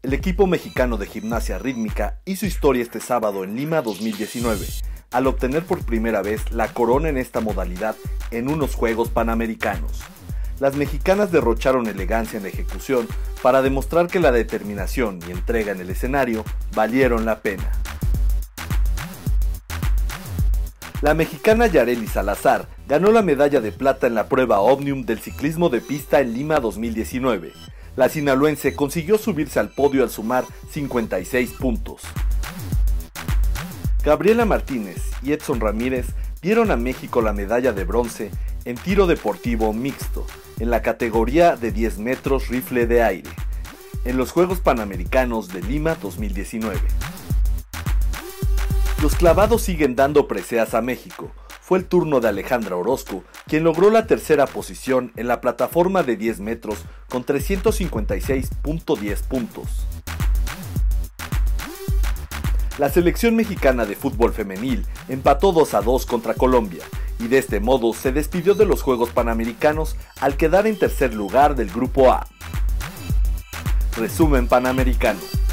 El equipo mexicano de gimnasia rítmica hizo historia este sábado en Lima 2019, al obtener por primera vez la corona en esta modalidad en unos Juegos Panamericanos. Las mexicanas derrocharon elegancia en la ejecución para demostrar que la determinación y entrega en el escenario valieron la pena. La mexicana Yareli Salazar ganó la medalla de plata en la prueba Omnium del ciclismo de pista en Lima 2019. La sinaloense consiguió subirse al podio al sumar 56 puntos. Gabriela Martínez y Edson Ramírez dieron a México la medalla de bronce en tiro deportivo mixto, en la categoría de 10 metros rifle de aire, en los Juegos Panamericanos de Lima 2019. Los clavados siguen dando preseas a México. Fue el turno de Alejandra Orozco, quien logró la tercera posición en la plataforma de 10 metros con 356.10 puntos. La selección mexicana de fútbol femenil empató 2-2 contra Colombia y de este modo se despidió de los Juegos Panamericanos al quedar en tercer lugar del Grupo A. Resumen Panamericano.